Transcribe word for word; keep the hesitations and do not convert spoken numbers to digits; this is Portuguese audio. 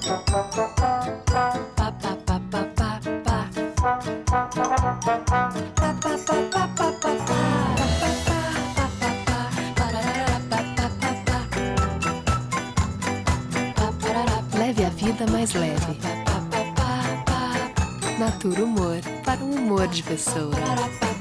Pa, pa, pa, pa, pa, pa. Pa, pa, pa, pa, pa, pa, pa. Leve a vida mais leve. Natura Humor, para um humor de pessoa.